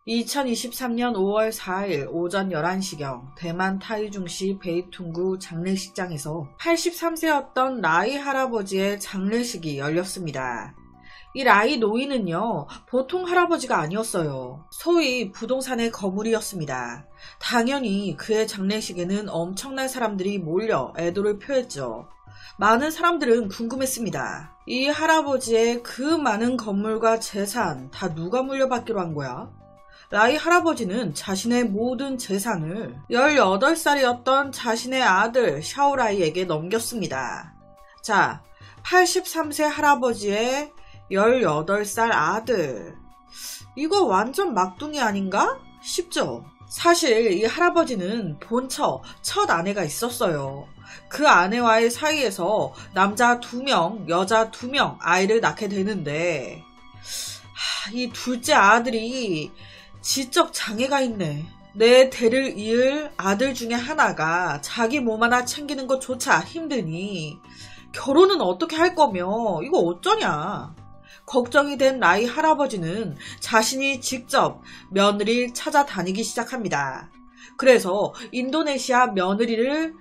2023년 5월 4일 오전 11시경 대만 타이중시 베이퉁구 장례식장에서 83세였던 라이 할아버지의 장례식이 열렸습니다. 이 라이 노인은요, 보통 할아버지가 아니었어요. 소위 부동산의 거물이었습니다. 당연히 그의 장례식에는 엄청난 사람들이 몰려 애도를 표했죠. 많은 사람들은 궁금했습니다. 이 할아버지의 그 많은 건물과 재산 다 누가 물려받기로 한 거야? 라이 할아버지는 자신의 모든 재산을 18살이었던 자신의 아들 샤오라이에게 넘겼습니다. 자, 83세 할아버지의 18살 아들. 이거 완전 막둥이 아닌가? 싶죠? 사실 이 할아버지는 본처 첫 아내가 있었어요. 그 아내와의 사이에서 남자 2명, 여자 2명 아이를 낳게 되는데 이 둘째 아들이 지적 장애가 있네. 내 대를 이을 아들 중에 하나가 자기 몸 하나 챙기는 것조차 힘드니 결혼은 어떻게 할 거며 이거 어쩌냐. 걱정이 된 라이 할아버지는 자신이 직접 며느리를 찾아다니기 시작합니다. 그래서 인도네시아 며느리를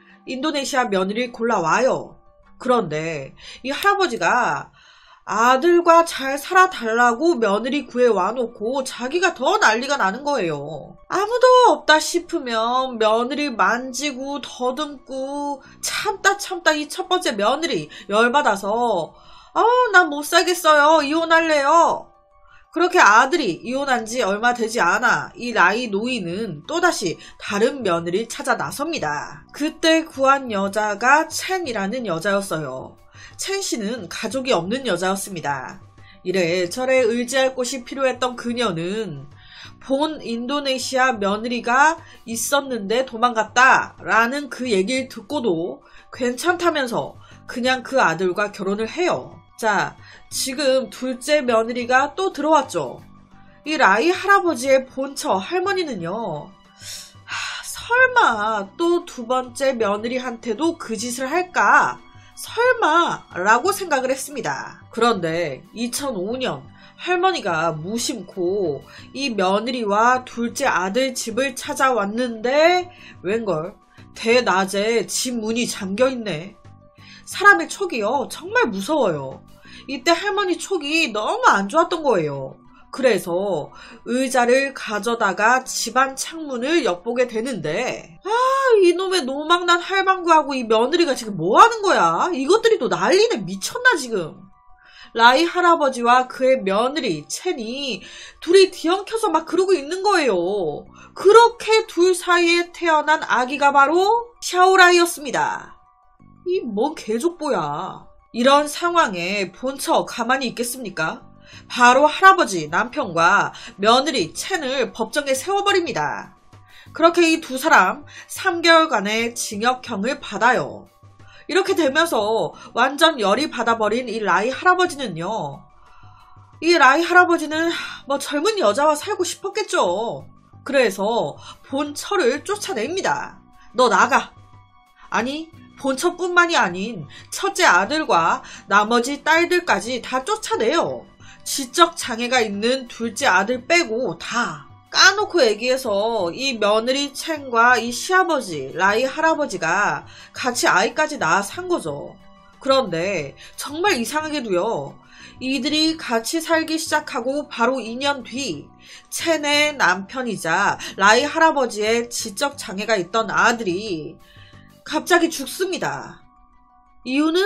골라와요. 그런데 이 할아버지가 아들과 잘 살아달라고 며느리 구해와놓고 자기가 더 난리가 나는 거예요. 아무도 없다 싶으면 며느리 만지고 더듬고 참다 이 첫 번째 며느리 열받아서 난 못 살겠어요. 이혼할래요. 그렇게 아들이 이혼한 지 얼마 되지 않아 이 라이 노인은 또다시 다른 며느리 찾아 나섭니다. 그때 구한 여자가 첸이라는 여자였어요. 첸 씨는 가족이 없는 여자였습니다. 이래저래 의지할 곳이 필요했던 그녀는 본 인도네시아 며느리가 있었는데 도망갔다 라는 그 얘기를 듣고도 괜찮다면서 그냥 그 아들과 결혼을 해요. 자, 지금 둘째 며느리가 또 들어왔죠. 이 라이 할아버지의 본처 할머니는요, 설마 또 두 번째 며느리한테도 그 짓을 할까? 설마 라고 생각을 했습니다. 그런데 2005년 할머니가 무심코 이 며느리와 둘째 아들 집을 찾아왔는데 웬걸 대낮에 집 문이 잠겨있네. 사람의 촉이요 정말 무서워요. 이때 할머니 촉이 너무 안 좋았던 거예요. 그래서 의자를 가져다가 집안 창문을 엿보게 되는데 이놈의 노망난 할망구하고 이 며느리가 지금 뭐 하는 거야? 이것들이 또 난리네. 미쳤나 지금. 라이 할아버지와 그의 며느리 첸이 둘이 뒤엉켜서 막 그러고 있는 거예요. 그렇게 둘 사이에 태어난 아기가 바로 샤오라이였습니다. 이 뭔 개족보야. 이런 상황에 본처 가만히 있겠습니까? 바로 할아버지 남편과 며느리 첸을 법정에 세워버립니다. 그렇게 이 두 사람 3개월간의 징역형을 받아요. 이렇게 되면서 완전 열이 받아버린 이 라이 할아버지는요. 이 라이 할아버지는 뭐 젊은 여자와 살고 싶었겠죠. 그래서 본처를 쫓아냅니다. 너 나가. 아니 본처뿐만이 아닌 첫째 아들과 나머지 딸들까지 다 쫓아내요. 지적 장애가 있는 둘째 아들 빼고 다 까놓고 얘기해서 이 며느리 첸과 이 시아버지 라이 할아버지가 같이 아이까지 낳아 산 거죠. 그런데 정말 이상하게도요. 이들이 같이 살기 시작하고 바로 2년 뒤 첸의 남편이자 라이 할아버지의 지적 장애가 있던 아들이 갑자기 죽습니다. 이유는?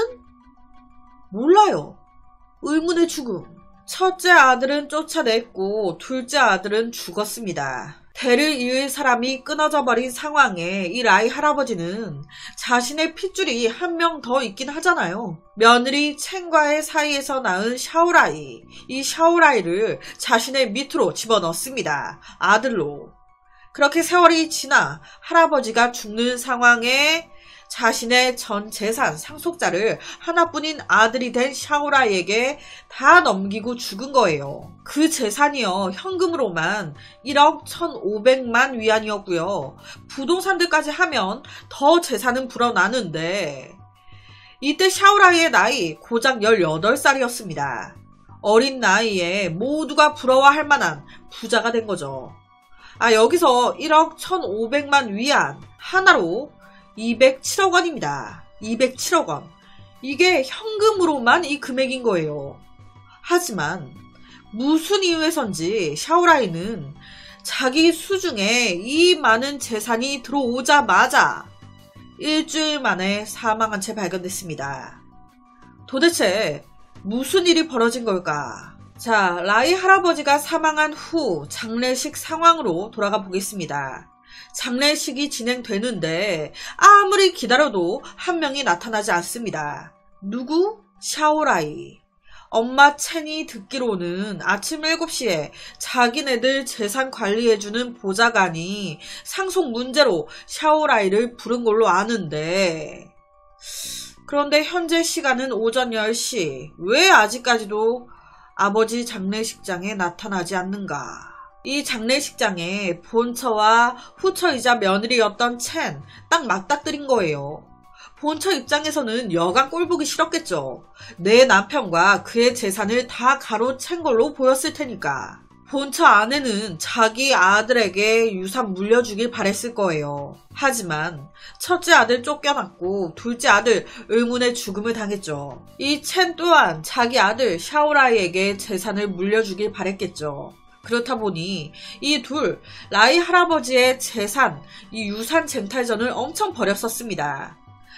몰라요. 의문의 죽음. 첫째 아들은 쫓아냈고 둘째 아들은 죽었습니다. 대를 이을 사람이 끊어져 버린 상황에 이 라이 할아버지는 자신의 핏줄이 한 명 더 있긴 하잖아요. 며느리 첸과의 사이에서 낳은 샤오라이. 이 샤오라이를 자신의 밑으로 집어넣습니다. 아들로. 그렇게 세월이 지나 할아버지가 죽는 상황에 자신의 전 재산 상속자를 하나뿐인 아들이 된 샤오라이에게 다 넘기고 죽은 거예요. 그 재산이요 현금으로만 1억 1,500만 위안이었고요. 부동산들까지 하면 더 재산은 불어나는데 이때 샤오라이의 나이 고작 18살이었습니다. 어린 나이에 모두가 부러워할 만한 부자가 된 거죠. 여기서 1억 1,500만 위안, 하나로 207억 원입니다. 207억 원. 이게 현금으로만 이 금액인 거예요. 하지만 무슨 이유에선지 샤오라이는 자기 수중에 이 많은 재산이 들어오자마자 일주일 만에 사망한 채 발견됐습니다. 도대체 무슨 일이 벌어진 걸까? 자, 라이 할아버지가 사망한 후 장례식 상황으로 돌아가 보겠습니다. 장례식이 진행되는데 아무리 기다려도 한 명이 나타나지 않습니다. 누구? 샤오라이. 엄마 첸이 듣기로는 아침 7시에 자기네들 재산 관리해주는 보좌관이 상속 문제로 샤오라이를 부른 걸로 아는데, 그런데 현재 시간은 오전 10시. 왜 아직까지도 아버지 장례식장에 나타나지 않는가? 이 장례식장에 본처와 후처이자 며느리였던 첸 딱 맞닥뜨린 거예요. 본처 입장에서는 여간 꼴보기 싫었겠죠. 내 남편과 그의 재산을 다 가로챈 걸로 보였을 테니까. 본처 아내는 자기 아들에게 유산 물려주길 바랬을 거예요. 하지만 첫째 아들 쫓겨났고 둘째 아들 의문의 죽음을 당했죠. 이 첸 또한 자기 아들 샤오라이에게 재산을 물려주길 바랬겠죠. 그렇다 보니 이 둘 라이 할아버지의 재산, 이 유산 쟁탈전을 엄청 벌였었습니다.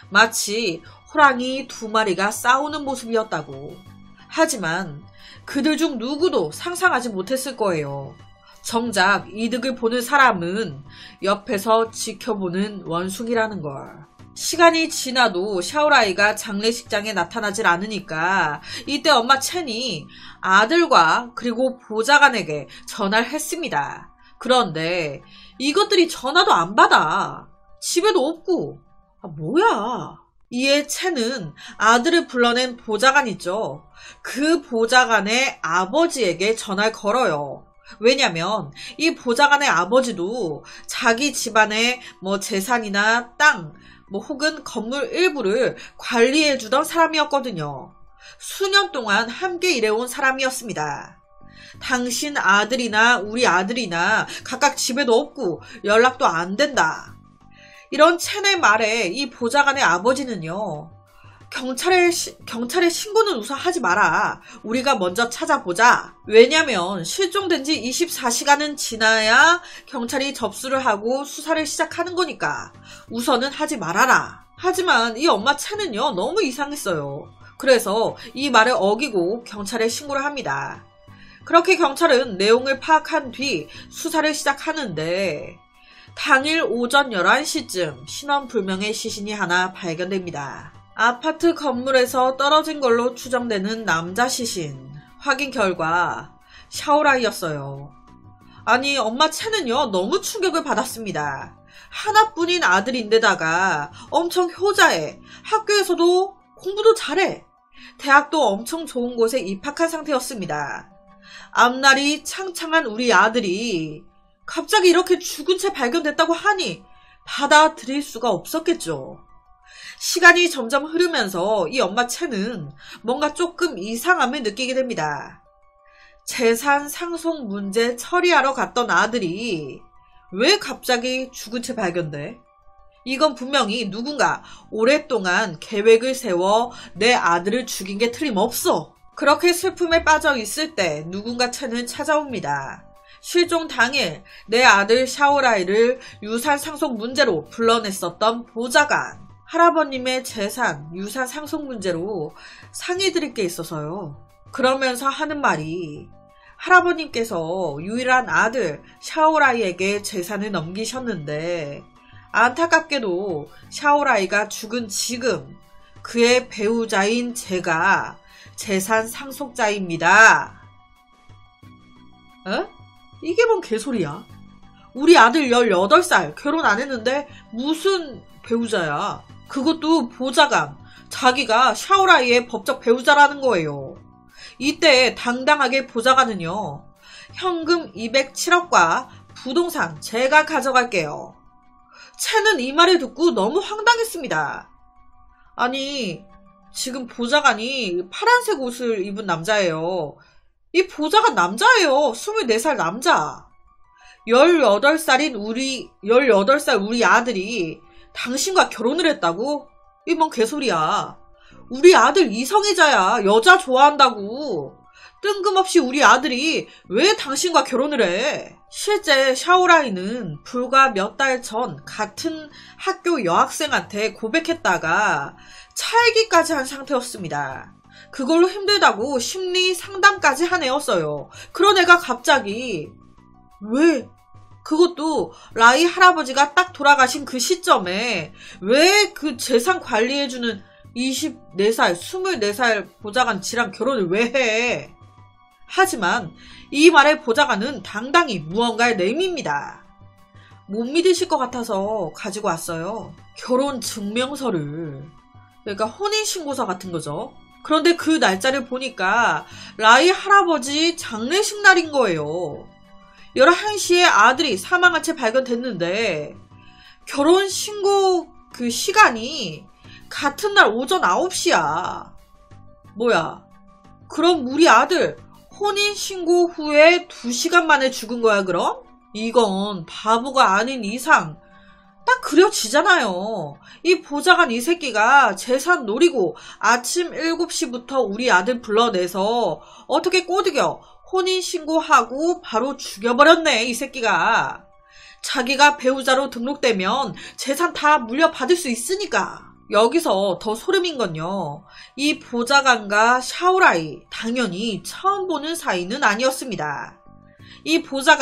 마치 호랑이 2마리가 싸우는 모습이었다고. 하지만 그들 중 누구도 상상하지 못했을 거예요. 정작 이득을 보는 사람은 옆에서 지켜보는 원숭이라는 걸. 시간이 지나도 샤오라이가 장례식장에 나타나질 않으니까 이때 엄마 첸이 아들과 그리고 보좌관에게 전화를 했습니다. 그런데 이것들이 전화도 안 받아. 집에도 없고. 뭐야. 이에 첸은 아들을 불러낸 보좌관 있죠. 그 보좌관의 아버지에게 전화를 걸어요. 왜냐면 이 보좌관의 아버지도 자기 집안의 재산이나 땅, 혹은 건물 일부를 관리해주던 사람이었거든요. 수년 동안 함께 일해온 사람이었습니다. 당신 아들이나 우리 아들이나 각각 집에도 없고 연락도 안 된다. 이런 첸의 말에 이 보좌관의 아버지는요. 경찰에 신고는 우선 하지 마라. 우리가 먼저 찾아보자. 왜냐면 실종된 지 24시간은 지나야 경찰이 접수를 하고 수사를 시작하는 거니까 우선은 하지 말아라. 하지만 이 엄마 첸은요. 너무 이상했어요. 그래서 이 말을 어기고 경찰에 신고를 합니다. 그렇게 경찰은 내용을 파악한 뒤 수사를 시작하는데 당일 오전 11시쯤 신원불명의 시신이 하나 발견됩니다. 아파트 건물에서 떨어진 걸로 추정되는 남자 시신. 확인 결과 샤오라이였어요. 아니 엄마 첸은요 너무 충격을 받았습니다. 하나뿐인 아들인데다가 엄청 효자해. 학교에서도 공부도 잘해. 대학도 엄청 좋은 곳에 입학한 상태였습니다. 앞날이 창창한 우리 아들이 갑자기 이렇게 죽은 채 발견됐다고 하니 받아들일 수가 없었겠죠. 시간이 점점 흐르면서 이 엄마 첸은 뭔가 조금 이상함을 느끼게 됩니다. 재산 상속 문제 처리하러 갔던 아들이 왜 갑자기 죽은 채 발견돼? 이건 분명히 누군가 오랫동안 계획을 세워 내 아들을 죽인 게 틀림없어. 그렇게 슬픔에 빠져 있을 때 누군가 첸을 찾아옵니다. 실종 당일 내 아들 샤오라이를 유산 상속 문제로 불러냈었던 보좌관. 할아버님의 재산, 유산 상속 문제로 상의 드릴 게 있어서요. 그러면서 하는 말이 할아버님께서 유일한 아들 샤오라이에게 재산을 넘기셨는데 안타깝게도 샤오라이가 죽은 지금 그의 배우자인 제가 재산 상속자입니다. 에? 이게 뭔 개소리야? 우리 아들 18살 결혼 안 했는데 무슨 배우자야? 그것도 보좌관. 자기가 샤오라이의 법적 배우자라는 거예요. 이때 당당하게 보좌관은요. 현금 207억과 부동산 제가 가져갈게요. 첸은 이 말을 듣고 너무 황당했습니다. 아니 지금 보좌관이 파란색 옷을 입은 남자예요. 이 보좌관 남자예요. 24살 남자. 18살인 18살 우리 아들이 당신과 결혼을 했다고? 이 뭔 개소리야. 우리 아들 이성애자야. 여자 좋아한다고. 뜬금없이 우리 아들이 왜 당신과 결혼을 해? 실제 샤오라이는 불과 몇 달 전 같은 학교 여학생한테 고백했다가 차이기까지 한 상태였습니다. 그걸로 힘들다고 심리 상담까지 한 애였어요. 그런 애가 갑자기 왜? 그것도 라이 할아버지가 딱 돌아가신 그 시점에 왜 그 재산 관리해주는 24살, 24살 보좌관 지랑 결혼을 왜 해? 하지만 이 말의 보좌관은 당당히 무언가를 내밉니다. 못 믿으실 것 같아서 가지고 왔어요. 결혼 증명서를. 그러니까 혼인신고서 같은 거죠. 그런데 그 날짜를 보니까 라이 할아버지 장례식 날인 거예요. 11시에 아들이 사망한 채 발견됐는데 결혼신고 그 시간이 같은 날 오전 9시야. 뭐야? 그럼 우리 아들 혼인신고 후에 2시간 만에 죽은 거야 그럼? 이건 바보가 아닌 이상 딱 그려지잖아요. 이 보좌관 이 새끼가 재산 노리고 아침 7시부터 우리 아들 불러내서 어떻게 꼬드겨 혼인신고하고 바로 죽여버렸네 이 새끼가. 자기가 배우자로 등록되면 재산 다 물려받을 수 있으니까. 여기서 더 소름인 건요. 이 보좌관과 샤오라이 당연히 처음 보는 사이는 아니었습니다. 이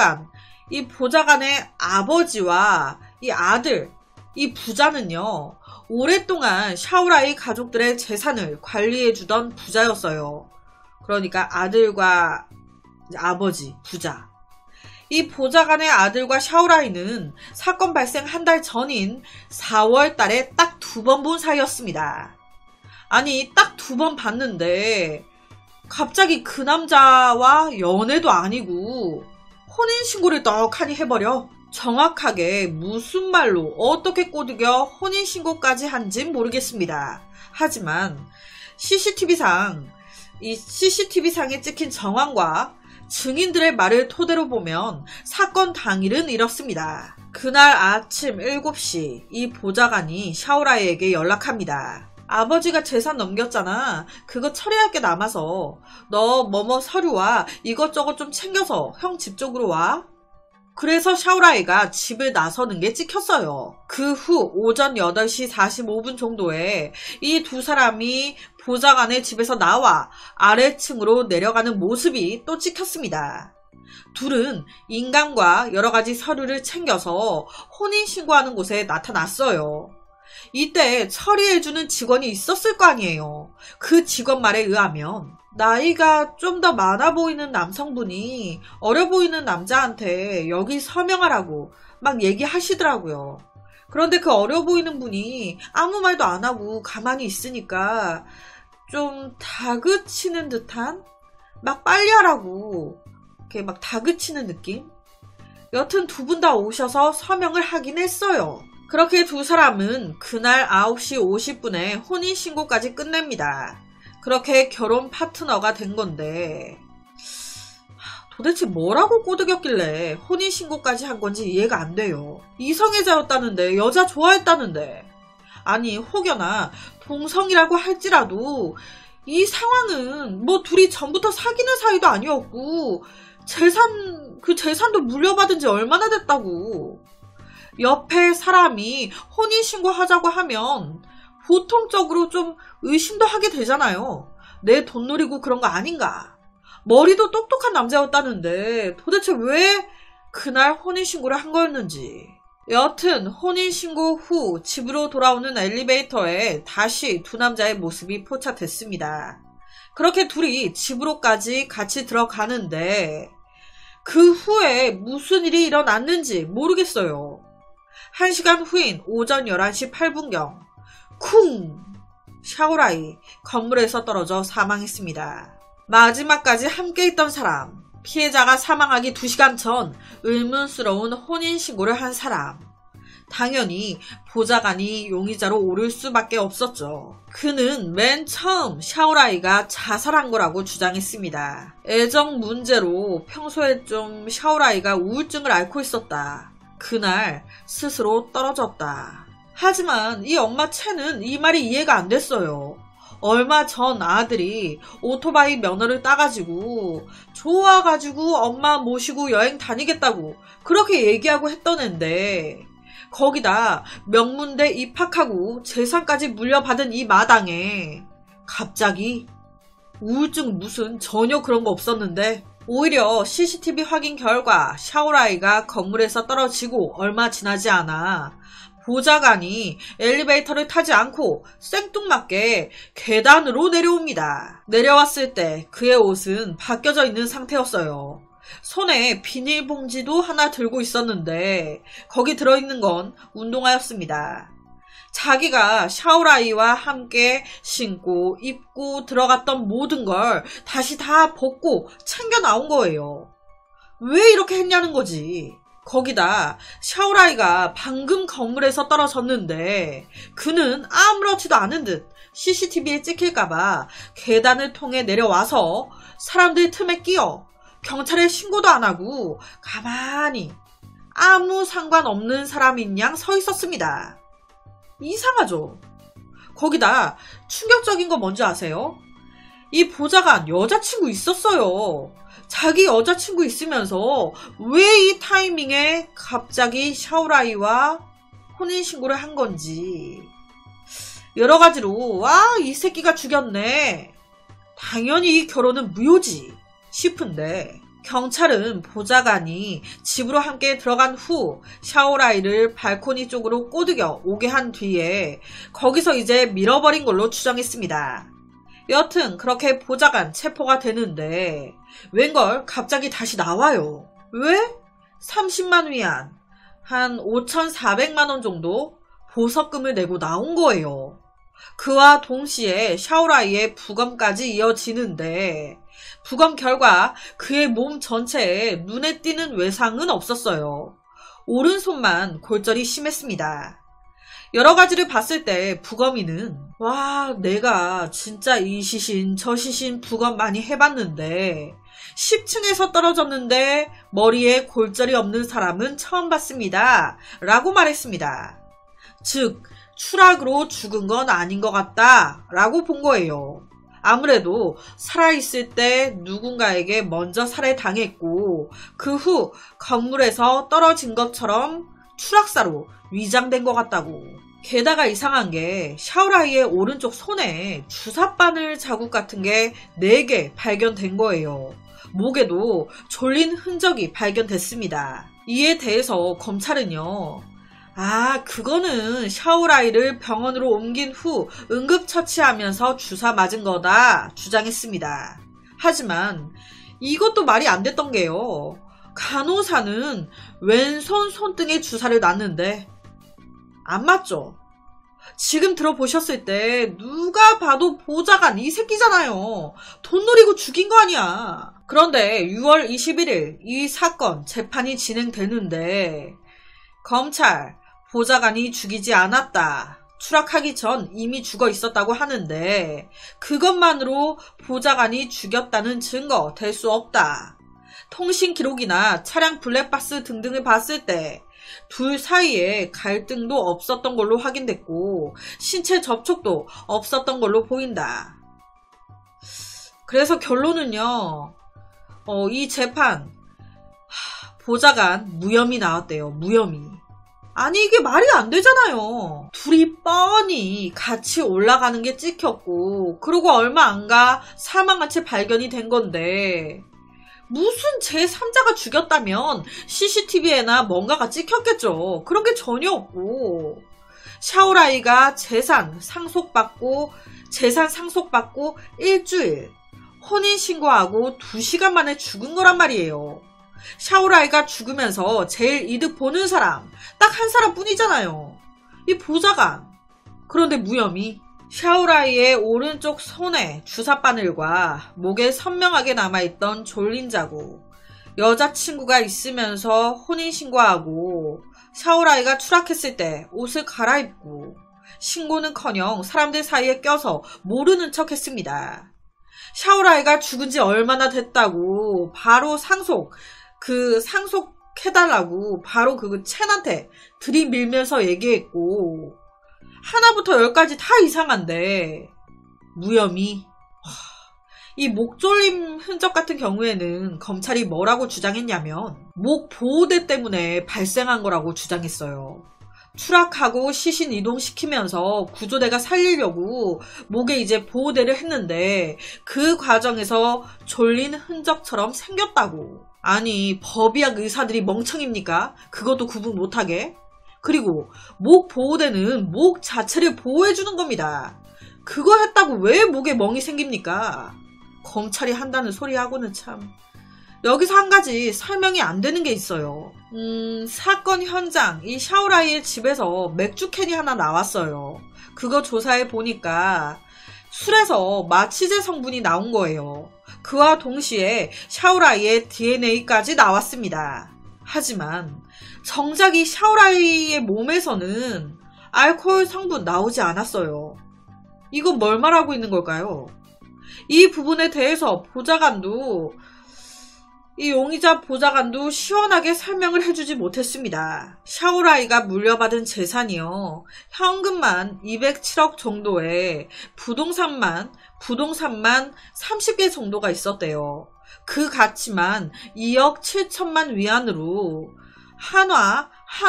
보좌관의 아버지와 이 아들, 이 부자는요. 오랫동안 샤오라이 가족들의 재산을 관리해주던 부자였어요. 그러니까 아들과 아버지, 부자. 이 보좌관의 아들과 샤오라이는 사건 발생 한 달 전인 4월 달에 딱 2번 본 사이였습니다. 아니, 딱 2번 봤는데 갑자기 그 남자와 연애도 아니고 혼인신고를 떡하니 해버려. 정확하게 무슨 말로 어떻게 꼬드겨 혼인신고까지 한진 모르겠습니다. 하지만 CCTV상에 찍힌 정황과 증인들의 말을 토대로 보면 사건 당일은 이렇습니다. 그날 아침 7시 이 보좌관이 샤오라이에게 연락합니다. 아버지가 재산 넘겼잖아. 그거 처리할 게 남아서 너 뭐뭐 서류와 이것저것 좀 챙겨서 형 집 쪽으로 와. 그래서 샤오라이가 집을 나서는 게 찍혔어요. 그 후 오전 8시 45분 정도에 이 두 사람이 보좌관의 집에서 나와 아래층으로 내려가는 모습이 또 찍혔습니다. 둘은 인감과 여러가지 서류를 챙겨서 혼인신고하는 곳에 나타났어요. 이때 처리해주는 직원이 있었을 거 아니에요. 그 직원 말에 의하면 나이가 좀 더 많아 보이는 남성분이 어려 보이는 남자한테 여기 서명하라고 막 얘기하시더라고요. 그런데 그 어려 보이는 분이 아무 말도 안 하고 가만히 있으니까 좀 다그치는 듯한? 막 빨리 하라고 이렇게 막 다그치는 느낌? 여튼 두 분 다 오셔서 서명을 하긴 했어요. 그렇게 두 사람은 그날 9시 50분에 혼인신고까지 끝냅니다. 그렇게 결혼 파트너가 된 건데 도대체 뭐라고 꼬드겼길래 혼인신고까지 한 건지 이해가 안 돼요. 이성애자였다는데, 여자 좋아했다는데. 아니 혹여나 동성이라고 할지라도 이 상황은 뭐 둘이 전부터 사귀는 사이도 아니었고 그 재산도 물려받은 지 얼마나 됐다고. 옆에 사람이 혼인신고 하자고 하면 보통적으로 좀 의심도 하게 되잖아요. 내 돈 노리고 그런 거 아닌가. 머리도 똑똑한 남자였다는데 도대체 왜 그날 혼인신고를 한 거였는지. 여튼 혼인신고 후 집으로 돌아오는 엘리베이터에 다시 두 남자의 모습이 포착됐습니다. 그렇게 둘이 집으로까지 같이 들어가는데 그 후에 무슨 일이 일어났는지 모르겠어요. 1시간 후인 오전 11시 8분경 쿵! 샤오라이 건물에서 떨어져 사망했습니다. 마지막까지 함께 있던 사람, 피해자가 사망하기 2시간 전 의문스러운 혼인신고를 한 사람, 당연히 보좌관이 용의자로 오를 수밖에 없었죠. 그는 맨 처음 샤오라이가 자살한 거라고 주장했습니다. 애정 문제로 평소에 좀 샤오라이가 우울증을 앓고 있었다. 그날 스스로 떨어졌다. 하지만 이 엄마 채는 이 말이 이해가 안 됐어요. 얼마 전 아들이 오토바이 면허를 따가지고 좋아가지고 엄마 모시고 여행 다니겠다고 그렇게 얘기하고 했던 앤데 거기다 명문대 입학하고 재산까지 물려받은 이 마당에 갑자기 우울증 무슨 전혀 그런 거 없었는데 오히려 CCTV 확인 결과 샤오라이가 건물에서 떨어지고 얼마 지나지 않아 보좌관이 엘리베이터를 타지 않고 생뚱맞게 계단으로 내려옵니다. 내려왔을 때 그의 옷은 벗겨져 있는 상태였어요. 손에 비닐봉지도 하나 들고 있었는데 거기 들어있는 건 운동화였습니다. 자기가 샤오라이와 함께 신고 입고 들어갔던 모든 걸 다시 다 벗고 챙겨 나온 거예요. 왜 이렇게 했냐는 거지. 거기다 샤오라이가 방금 건물에서 떨어졌는데 그는 아무렇지도 않은 듯 CCTV에 찍힐까봐 계단을 통해 내려와서 사람들 틈에 끼어 경찰에 신고도 안 하고 가만히 아무 상관없는 사람인 양 서 있었습니다. 이상하죠? 거기다 충격적인 거 뭔지 아세요? 이 보좌관 여자친구 있었어요. 자기 여자친구 있으면서 왜 이 타이밍에 갑자기 샤오라이와 혼인신고를 한 건지 여러 가지로 와, 이 새끼가 죽였네. 당연히 이 결혼은 무효지 싶은데 경찰은 보좌관이 집으로 함께 들어간 후 샤오라이를 발코니 쪽으로 꼬드겨 오게 한 뒤에 거기서 이제 밀어버린 걸로 추정했습니다. 여튼 그렇게 보좌관 체포가 되는데 웬걸 갑자기 다시 나와요. 왜? 30만 위안, 한 5,400만 원 정도 보석금을 내고 나온 거예요. 그와 동시에 샤오라이의 부검까지 이어지는데 부검 결과 그의 몸 전체에 눈에 띄는 외상은 없었어요. 오른손만 골절이 심했습니다. 여러 가지를 봤을 때 부검이는 와, 내가 진짜 이 시신 저 시신 부검 많이 해봤는데 10층에서 떨어졌는데 머리에 골절이 없는 사람은 처음 봤습니다. 라고 말했습니다. 즉 추락으로 죽은 건 아닌 것 같다 라고 본 거예요. 아무래도 살아있을 때 누군가에게 먼저 살해당했고 그 후 건물에서 떨어진 것처럼 추락사로 위장된 것 같다고. 게다가 이상한 게 샤오라이의 오른쪽 손에 주사바늘 자국 같은 게 4개 발견된 거예요. 목에도 졸린 흔적이 발견됐습니다. 이에 대해서 검찰은요. 그거는 샤오라이를 병원으로 옮긴 후 응급처치하면서 주사 맞은 거다 주장했습니다. 하지만 이것도 말이 안 됐던 게요. 간호사는 왼손 손등에 주사를 놨는데 안 맞죠? 지금 들어보셨을 때 누가 봐도 보좌관 이 새끼잖아요. 돈 노리고 죽인 거 아니야. 그런데 6월 21일 이 사건 재판이 진행되는데 검찰 보좌관이 죽이지 않았다. 추락하기 전 이미 죽어 있었다고 하는데 그것만으로 보좌관이 죽였다는 증거 될 수 없다. 통신 기록이나 차량 블랙박스 등등을 봤을 때 둘 사이에 갈등도 없었던 걸로 확인됐고 신체 접촉도 없었던 걸로 보인다. 그래서 결론은요. 이 재판 보좌관 무혐의 나왔대요. 무혐의. 아니 이게 말이 안 되잖아요. 둘이 뻔히 같이 올라가는 게 찍혔고 그러고 얼마 안 가 사망한 채 발견이 된 건데 무슨 제3자가 죽였다면 CCTV에나 뭔가가 찍혔겠죠. 그런 게 전혀 없고 샤오라이가 재산 상속받고 일주일 혼인신고하고 2시간 만에 죽은 거란 말이에요. 샤오라이가 죽으면서 제일 이득 보는 사람 딱 한 사람뿐이잖아요. 이 보좌관. 그런데 무혐의. 샤오라이의 오른쪽 손에 주사바늘과 목에 선명하게 남아있던 졸린 자국. 여자친구가 있으면서 혼인신고하고 샤오라이가 추락했을 때 옷을 갈아입고 신고는커녕 사람들 사이에 껴서 모르는 척 했습니다. 샤오라이가 죽은 지 얼마나 됐다고 바로 상속해달라고 바로 그 첸한테 들이밀면서 얘기했고, 하나부터 열까지 다 이상한데 무혐의. 이 목 졸림 흔적 같은 경우에는 검찰이 뭐라고 주장했냐면 목 보호대 때문에 발생한 거라고 주장했어요. 추락하고 시신 이동시키면서 구조대가 살리려고 목에 이제 보호대를 했는데 그 과정에서 졸린 흔적처럼 생겼다고. 아니, 법의학 의사들이 멍청입니까? 그것도 구분 못하게? 그리고 목 보호대는 목 자체를 보호해주는 겁니다. 그거 했다고 왜 목에 멍이 생깁니까? 검찰이 한다는 소리하고는 참. 여기서 한 가지 설명이 안 되는 게 있어요. 사건 현장, 이 샤오라이의 집에서 맥주캔이 하나 나왔어요. 그거 조사해 보니까 술에서 마취제 성분이 나온 거예요. 그와 동시에 샤오라이의 DNA까지 나왔습니다. 하지만 정작 이 샤오라이의 몸에서는 알코올 성분 나오지 않았어요. 이건 뭘 말하고 있는 걸까요? 이 부분에 대해서 이 용의자 보좌관도 시원하게 설명을 해주지 못했습니다. 샤오라이가 물려받은 재산이요, 현금만 207억 정도에 부동산만 30개 정도가 있었대요. 그 가치만 2억 7천만 위안으로 한화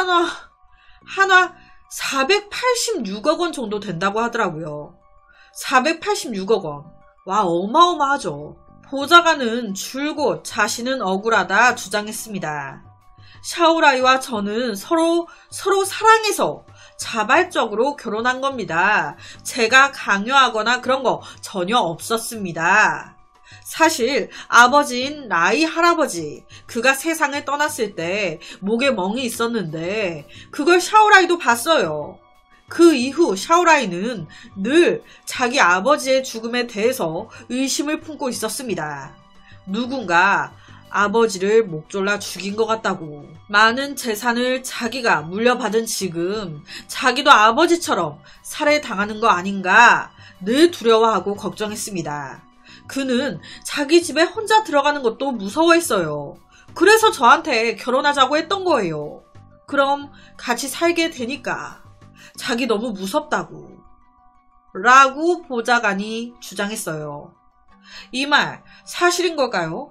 486억 원 정도 된다고 하더라고요. 486억 원. 와, 어마어마하죠. 보좌관은 줄곧 자신은 억울하다 주장했습니다. 샤오라이와 저는 서로 사랑해서 자발적으로 결혼한 겁니다. 제가 강요하거나 그런 거 전혀 없었습니다. 사실 아버지인 라이 할아버지, 그가 세상을 떠났을 때 목에 멍이 있었는데 그걸 샤오라이도 봤어요. 그 이후 샤오라이는 늘 자기 아버지의 죽음에 대해서 의심을 품고 있었습니다. 누군가 아버지를 목 졸라 죽인 것 같다고. 많은 재산을 자기가 물려받은 지금 자기도 아버지처럼 살해당하는 거 아닌가 늘 두려워하고 걱정했습니다. 그는 자기 집에 혼자 들어가는 것도 무서워했어요. 그래서 저한테 결혼하자고 했던 거예요. 그럼 같이 살게 되니까 자기 너무 무섭다고 라고 보좌관이 주장했어요. 이 말 사실인 걸까요?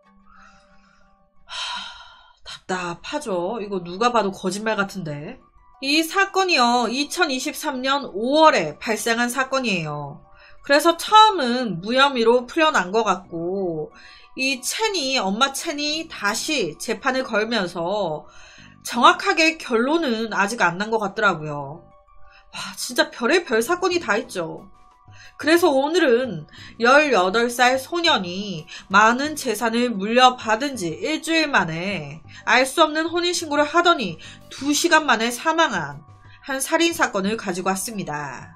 답답하죠. 이거 누가 봐도 거짓말 같은데. 이 사건이요, 2023년 5월에 발생한 사건이에요. 그래서 처음은 무혐의로 풀려난 것 같고, 엄마 첸이 다시 재판을 걸면서 정확하게 결론은 아직 안 난 것 같더라고요. 와, 진짜 별의별 사건이 다 있죠. 그래서 오늘은 18살 소년이 많은 재산을 물려받은 지 일주일 만에 알 수 없는 혼인신고를 하더니 2시간 만에 사망한 한 살인사건을 가지고 왔습니다.